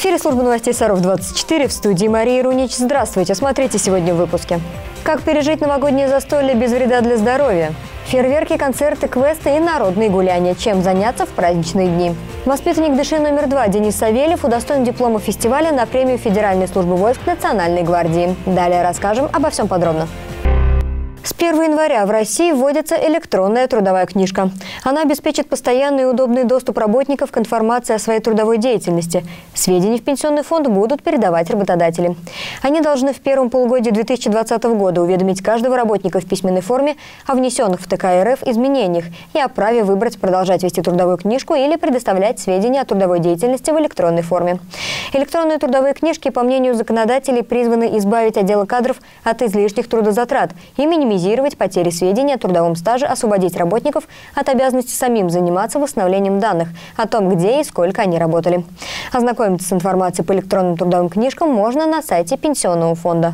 эфире служба новостей Саров-24, в студии Мария Рунич. Здравствуйте, смотрите сегодня в выпуске. Как пережить новогоднее застолье без вреда для здоровья? Фейерверки, концерты, квесты и народные гуляния. Чем заняться в праздничные дни? Воспитанник ДШИ номер 2 Денис Савельев удостоен диплома фестиваля на премию Федеральной службы войск Национальной гвардии. Далее расскажем обо всем подробно. С 1 января в России вводится электронная трудовая книжка. Она обеспечит постоянный и удобный доступ работников к информации о своей трудовой деятельности. Сведения в пенсионный фонд будут передавать работодатели. Они должны в первом полугодии 2020 года уведомить каждого работника в письменной форме о внесенных в ТК РФ изменениях и о праве выбрать продолжать вести трудовую книжку или предоставлять сведения о трудовой деятельности в электронной форме. Электронные трудовые книжки, по мнению законодателей, призваны избавить отделы кадров от излишних трудозатрат и минимизировать потери сведений о трудовом стаже, освободить работников от обязанности самим заниматься восстановлением данных о том, где и сколько они работали. Ознакомиться с информацией по электронным трудовым книжкам можно на сайте Пенсионного фонда.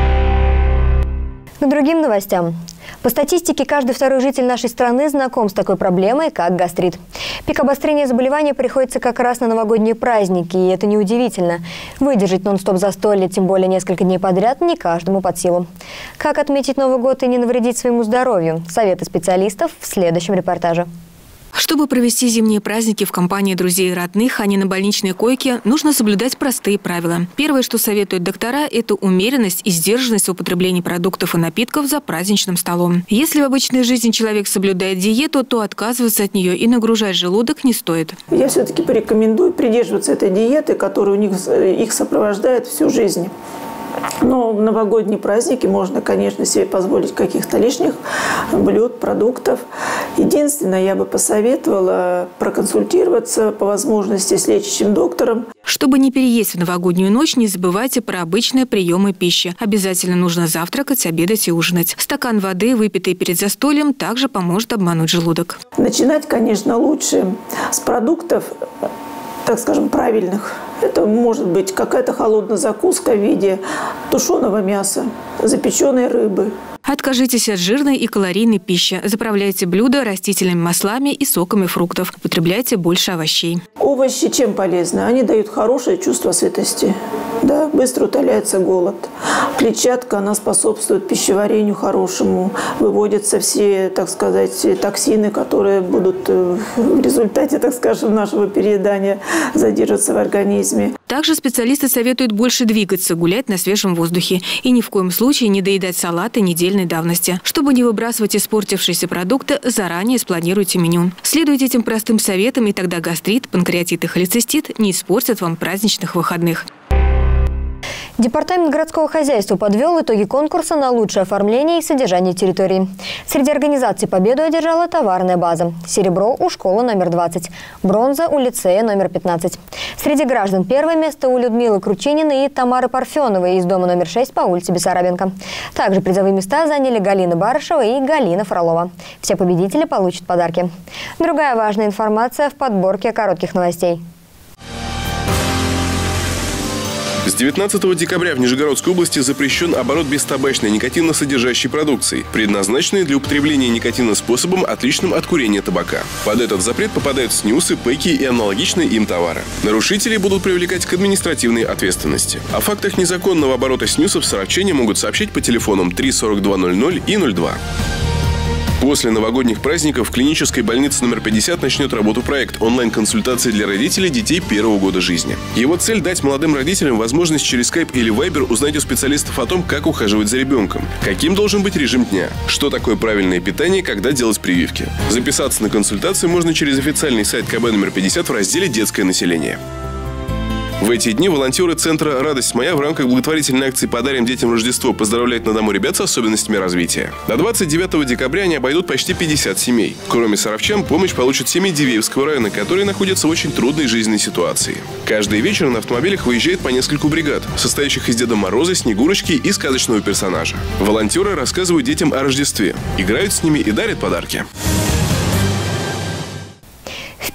К другим новостям. По статистике, каждый второй житель нашей страны знаком с такой проблемой, как гастрит. Пик обострения заболевания приходится как раз на новогодние праздники, и это неудивительно. Выдержать нон-стоп застолье, тем более несколько дней подряд, не каждому под силу. Как отметить Новый год и не навредить своему здоровью? Советы специалистов в следующем репортаже. Чтобы провести зимние праздники в компании друзей и родных, а не на больничной койке, нужно соблюдать простые правила. Первое, что советуют доктора, это умеренность и сдержанность в употреблении продуктов и напитков за праздничным столом. Если в обычной жизни человек соблюдает диету, то отказываться от нее и нагружать желудок не стоит. Я все-таки порекомендую придерживаться этой диеты, которая их сопровождает всю жизнь. Но в новогодние праздники можно, конечно, себе позволить каких-то лишних блюд, продуктов. Единственное, я бы посоветовала проконсультироваться по возможности с лечащим доктором. Чтобы не переесть в новогоднюю ночь, не забывайте про обычные приемы пищи. Обязательно нужно завтракать, обедать и ужинать. Стакан воды, выпитый перед застольем, также поможет обмануть желудок. Начинать, конечно, лучше с продуктов, так скажем, правильных. Это может быть какая-то холодная закуска в виде тушеного мяса, запеченной рыбы. Откажитесь от жирной и калорийной пищи. Заправляйте блюда растительными маслами и соками фруктов. Употребляйте больше овощей. Овощи чем полезны? Они дают хорошее чувство сытости. Да, быстро утоляется голод. Клетчатка, она способствует пищеварению хорошему. Выводятся все, так сказать, токсины, которые будут в результате, так скажем, нашего переедания задерживаться в организме. Также специалисты советуют больше двигаться, гулять на свежем воздухе. И ни в коем случае не доедать салаты недельной давности. Чтобы не выбрасывать испортившиеся продукты, заранее спланируйте меню. Следуйте этим простым советам, и тогда гастрит, панкреатит и холецистит не испортят вам праздничных выходных. Департамент городского хозяйства подвел итоги конкурса на лучшее оформление и содержание территории. Среди организаций победу одержала товарная база. Серебро у школы номер 20, бронза у лицея номер 15. Среди граждан первое место у Людмилы Кручининой и Тамары Парфеновой из дома номер 6 по улице Бессарабенко. Также призовые места заняли Галина Барышева и Галина Фролова. Все победители получат подарки. Другая важная информация в подборке коротких новостей. С 19 декабря в Нижегородской области запрещен оборот бестабачной никотинно-содержащей продукции, предназначенной для употребления никотина способом, отличным от курения табака. Под этот запрет попадают снюсы, пэки и аналогичные им товары. Нарушители будут привлекать к административной ответственности. О фактах незаконного оборота снюсов саровчане могут сообщить по телефонам 34200 и 02. После новогодних праздников в клинической больнице номер 50 начнет работу проект онлайн-консультации для родителей детей первого года жизни. Его цель – дать молодым родителям возможность через Skype или Viber узнать у специалистов о том, как ухаживать за ребенком, каким должен быть режим дня, что такое правильное питание, когда делать прививки. Записаться на консультацию можно через официальный сайт КБ номер 50 в разделе «Детское население». В эти дни волонтеры центра «Радость моя» в рамках благотворительной акции «Подарим детям Рождество» поздравляют на дому ребят с особенностями развития. До 29 декабря они обойдут почти 50 семей. Кроме саровчан, помощь получат семьи Дивеевского района, которые находятся в очень трудной жизненной ситуации. Каждый вечер на автомобилях выезжает по нескольку бригад, состоящих из Деда Мороза, Снегурочки и сказочного персонажа. Волонтеры рассказывают детям о Рождестве, играют с ними и дарят подарки.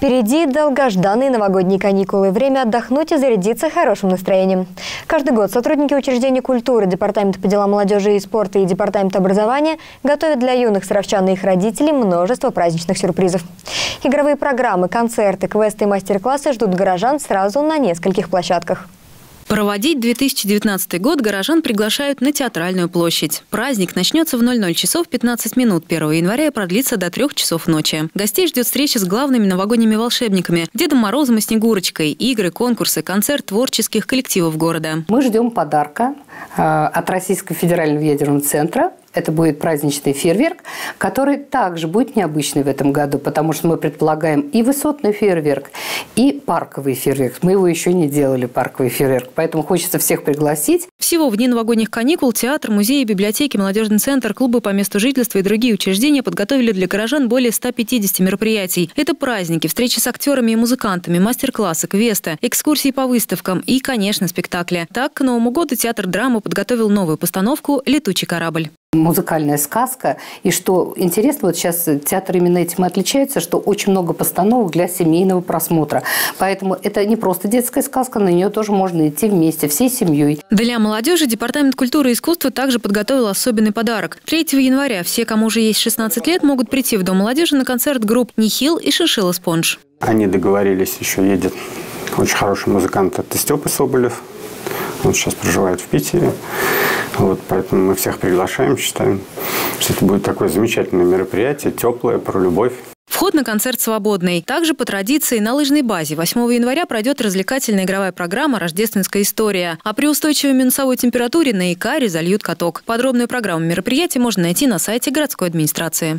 Впереди долгожданные новогодние каникулы. Время отдохнуть и зарядиться хорошим настроением. Каждый год сотрудники учреждений культуры, Департамента по делам молодежи и спорта и Департамента образования готовят для юных саровчан и их родителей множество праздничных сюрпризов. Игровые программы, концерты, квесты и мастер-классы ждут горожан сразу на нескольких площадках. Проводить 2019 год горожан приглашают на Театральную площадь. Праздник начнется в 00 часов 15 минут 1 января и продлится до 3 часов ночи. Гостей ждет встреча с главными новогодними волшебниками – Дедом Морозом и Снегурочкой, игры, конкурсы, концерт творческих коллективов города. Мы ждем подарка от Российского федерального ядерного центра. Это будет праздничный фейерверк, который также будет необычный в этом году, потому что мы предполагаем и высотный фейерверк, и парковый фейерверк. Мы его еще не делали, парковый фейерверк, поэтому хочется всех пригласить. Всего в дни новогодних каникул театр, музеи, библиотеки, молодежный центр, клубы по месту жительства и другие учреждения подготовили для горожан более 150 мероприятий. Это праздники, встречи с актерами и музыкантами, мастер-классы, квесты, экскурсии по выставкам и, конечно, спектакли. Так, к Новому году театр драмы подготовил новую постановку «Летучий корабль». Музыкальная сказка. И что интересно, вот сейчас театр именно этим и отличается, что очень много постановок для семейного просмотра. Поэтому это не просто детская сказка, на нее тоже можно идти вместе, всей семьей. Для молодежи Департамент культуры и искусства также подготовил особенный подарок. 3 января все, кому уже есть 16 лет, могут прийти в Дом молодежи на концерт групп «Нихил» и «Шиншилла Спонж». Они договорились, еще едет очень хороший музыкант, это Степа Соболев. Он сейчас проживает в Питере. Вот, поэтому мы всех приглашаем, считаем, что это будет такое замечательное мероприятие, теплое, про любовь. Вход на концерт свободный. Также по традиции на лыжной базе 8 января пройдет развлекательная игровая программа «Рождественская история». А при устойчивой минусовой температуре на Икаре зальют каток. Подробную программу мероприятия можно найти на сайте городской администрации.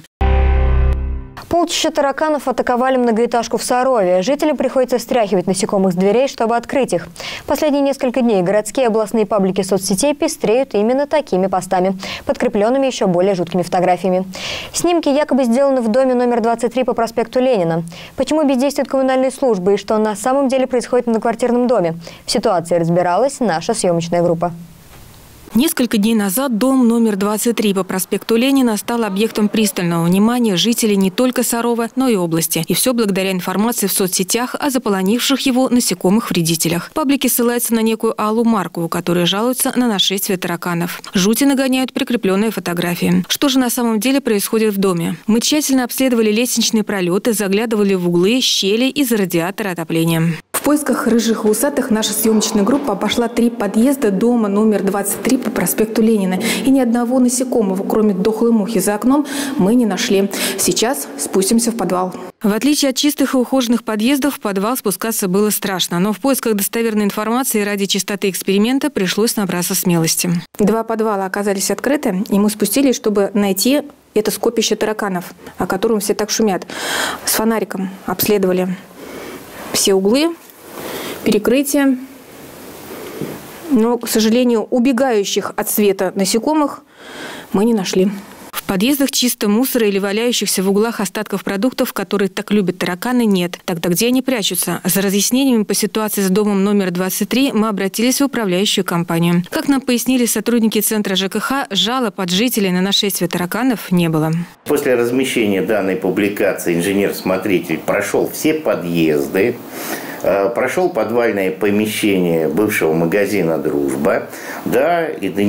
Полчища тараканов атаковали многоэтажку в Сарове. Жителям приходится стряхивать насекомых с дверей, чтобы открыть их. Последние несколько дней городские и областные паблики соцсетей пестреют именно такими постами, подкрепленными еще более жуткими фотографиями. Снимки якобы сделаны в доме номер 23 по проспекту Ленина. Почему бездействуют коммунальные службы и что на самом деле происходит в многоквартирном доме? В ситуации разбиралась наша съемочная группа. Несколько дней назад дом номер 23 по проспекту Ленина стал объектом пристального внимания жителей не только Сарова, но и области. И все благодаря информации в соцсетях о заполонивших его насекомых-вредителях. Паблики ссылаются на некую Аллу Маркову, которая жалуется на нашествие тараканов. Жути нагоняют прикрепленные фотографии. Что же на самом деле происходит в доме? Мы тщательно обследовали лестничные пролеты, заглядывали в углы, щели из-за радиатора отопления. В поисках рыжих и усатых наша съемочная группа обошла 3 подъезда дома номер 23 по проспекту Ленина. И ни одного насекомого, кроме дохлой мухи за окном, мы не нашли. Сейчас спустимся в подвал. В отличие от чистых и ухоженных подъездов, в подвал спускаться было страшно. Но в поисках достоверной информации ради чистоты эксперимента пришлось набраться смелости. 2 подвала оказались открыты, и мы спустились, чтобы найти это скопище тараканов, о котором все так шумят. С фонариком обследовали все углы, перекрытие. Но, к сожалению, убегающих от света насекомых мы не нашли. В подъездах чисто мусора или валяющихся в углах остатков продуктов, которые так любят тараканы, нет. Тогда где они прячутся? За разъяснениями по ситуации с домом номер 23 мы обратились в управляющую компанию. Как нам пояснили сотрудники Центра ЖКХ, жалоб от жителей на нашествие тараканов не было. После размещения данной публикации инженер-смотритель прошел все подъезды, прошел подвальное помещение бывшего магазина «Дружба». Да,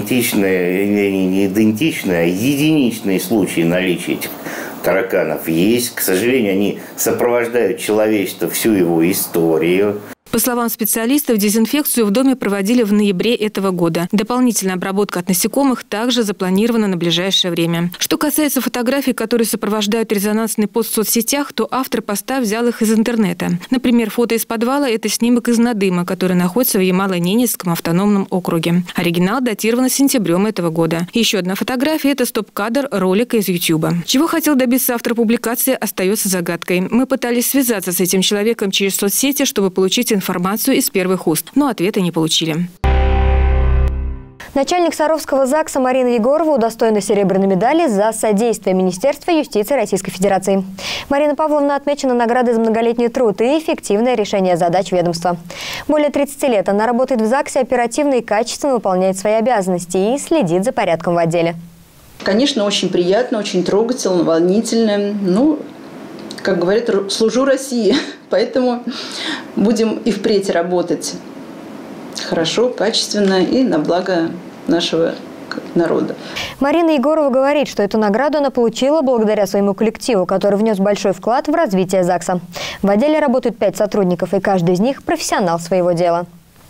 единичные случаи наличия этих тараканов есть. К сожалению, они сопровождают человечество всю его историю. По словам специалистов, дезинфекцию в доме проводили в ноябре этого года. Дополнительная обработка от насекомых также запланирована на ближайшее время. Что касается фотографий, которые сопровождают резонансный пост в соцсетях, то автор поста взял их из интернета. Например, фото из подвала – это снимок из Надыма, который находится в Ямало-Ненецком автономном округе. Оригинал датирован сентябрем этого года. Еще одна фотография – это стоп-кадр ролика из YouTube. Чего хотел добиться автор публикации, остается загадкой. Мы пытались связаться с этим человеком через соцсети, чтобы получить информацию из первых уст, но ответа не получили. Начальник Саровского ЗАГСа Марина Егорова удостоена серебряной медали за содействие Министерства юстиции Российской Федерации. Марина Павловна отмечена наградой за многолетний труд и эффективное решение задач ведомства. Более 30 лет она работает в ЗАГСе, оперативно и качественно выполняет свои обязанности и следит за порядком в отделе. Конечно, очень приятно, очень трогательно, волнительно. как говорят, служу России. Поэтому будем и впредь работать хорошо, качественно и на благо нашего народа. Марина Егорова говорит, что эту награду она получила благодаря своему коллективу, который внес большой вклад в развитие ЗАГСа. В отделе работают 5 сотрудников, и каждый из них профессионал своего дела.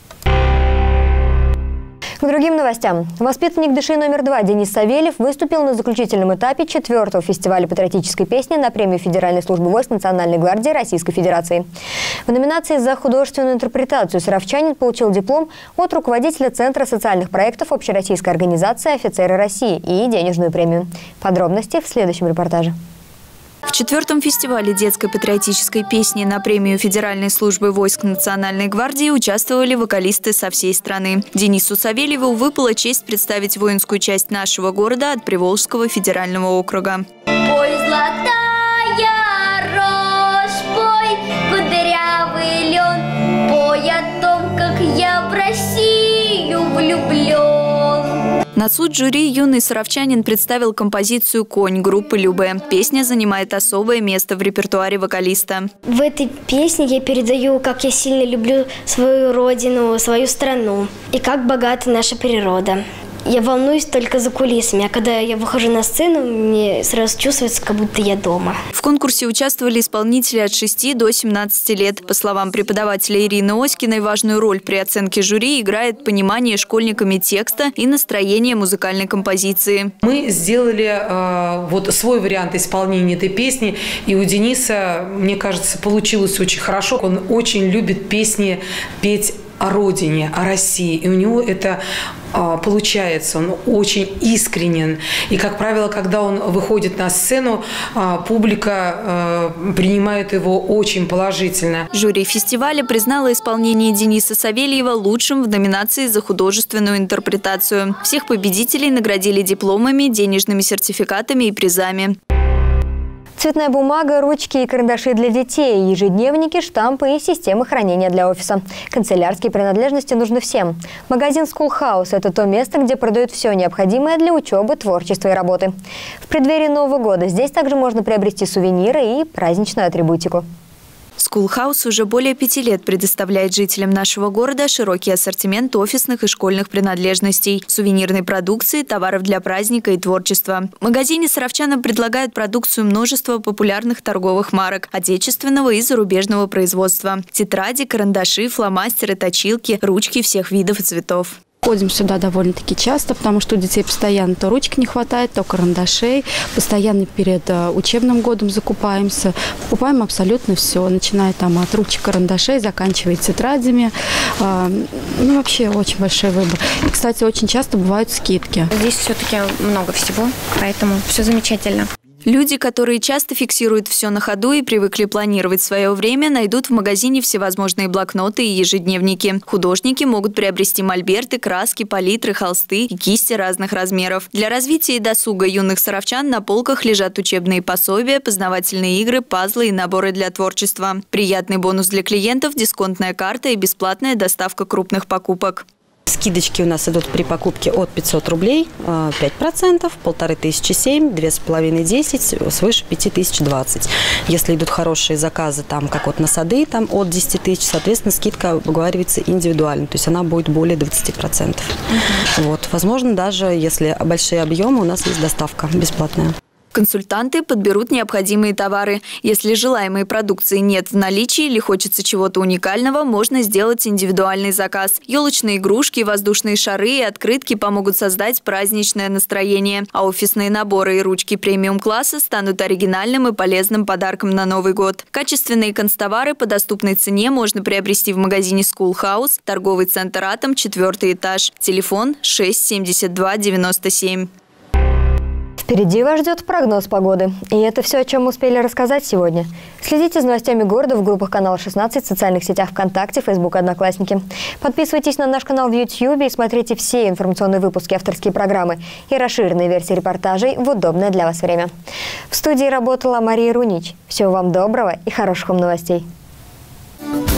К другим новостям. Воспитанник ДШИ номер 2 Денис Савельев выступил на заключительном этапе 4-го фестиваля патриотической песни на премию Федеральной службы войск Национальной гвардии Российской Федерации. В номинации за художественную интерпретацию саровчанин получил диплом от руководителя Центра социальных проектов Общероссийской организации «Офицеры России» и денежную премию. Подробности в следующем репортаже. В 4-м фестивале детской патриотической песни на премию Федеральной службы войск Национальной гвардии участвовали вокалисты со всей страны. Денису Савельеву выпала честь представить воинскую часть нашего города от Приволжского федерального округа. Пой, золотая рожь, пой, кудрявый лен, пой о том, как я в Россию влюблен. На суд жюри юный саровчанин представил композицию «Конь» группы «Любэ». Песня занимает особое место в репертуаре вокалиста. В этой песне я передаю, как я сильно люблю свою родину, свою страну и как богата наша природа. Я волнуюсь только за кулисами, а когда я выхожу на сцену, мне сразу чувствуется, как будто я дома. В конкурсе участвовали исполнители от 6 до 17 лет. По словам преподавателя Ирины Оськиной, важную роль при оценке жюри играет понимание школьниками текста и настроение музыкальной композиции. Мы сделали свой вариант исполнения этой песни, и у Дениса, мне кажется, получилось очень хорошо. Он очень любит песни петь о родине, о России. И у него это получается. Он очень искренен. И, как правило, когда он выходит на сцену, публика принимает его очень положительно. Жюри фестиваля признало исполнение Дениса Савельева лучшим в номинации за художественную интерпретацию. Всех победителей наградили дипломами, денежными сертификатами и призами. Цветная бумага, ручки и карандаши для детей, ежедневники, штампы и системы хранения для офиса. Канцелярские принадлежности нужны всем. Магазин School House – это то место, где продают все необходимое для учебы, творчества и работы. В преддверии Нового года здесь также можно приобрести сувениры и праздничную атрибутику. School House уже более 5 лет предоставляет жителям нашего города широкий ассортимент офисных и школьных принадлежностей, сувенирной продукции, товаров для праздника и творчества. В магазине саровчанам предлагают продукцию множества популярных торговых марок отечественного и зарубежного производства. Тетради, карандаши, фломастеры, точилки, ручки всех видов и цветов. Ходим сюда довольно-таки часто, потому что у детей постоянно то ручек не хватает, то карандашей. Постоянно перед учебным годом закупаемся. Покупаем абсолютно все, начиная там от ручек, карандашей, заканчивая тетрадями. Вообще очень большой выбор. И, кстати, очень часто бывают скидки. Здесь все-таки много всего, поэтому все замечательно. Люди, которые часто фиксируют все на ходу и привыкли планировать свое время, найдут в магазине всевозможные блокноты и ежедневники. Художники могут приобрести мольберты, краски, палитры, холсты и кисти разных размеров. Для развития и досуга юных саровчан на полках лежат учебные пособия, познавательные игры, пазлы и наборы для творчества. Приятный бонус для клиентов – дисконтная карта и бесплатная доставка крупных покупок. Скидочки у нас идут при покупке от 500 рублей, 5%, 1500 7, 2,5 10, свыше 5000 20. Если идут хорошие заказы, там, как вот на сады, там, от 10 тысяч, соответственно, скидка оговаривается индивидуально, то есть она будет более 20%. Вот. Возможно, даже если большие объемы, у нас есть доставка бесплатная. Консультанты подберут необходимые товары. Если желаемой продукции нет в наличии или хочется чего-то уникального, можно сделать индивидуальный заказ. Елочные игрушки, воздушные шары и открытки помогут создать праздничное настроение. А офисные наборы и ручки премиум-класса станут оригинальным и полезным подарком на Новый год. Качественные канцтовары по доступной цене можно приобрести в магазине School House, торговый центр «Атом», 4-й этаж. Телефон 6 72 97. Впереди вас ждет прогноз погоды. И это все, о чем мы успели рассказать сегодня. Следите за новостями города в группах канала 16, в социальных сетях ВКонтакте, Фейсбук, Одноклассники. Подписывайтесь на наш канал в YouTube и смотрите все информационные выпуски, авторские программы и расширенные версии репортажей в удобное для вас время. В студии работала Мария Рунич. Всего вам доброго и хороших вам новостей.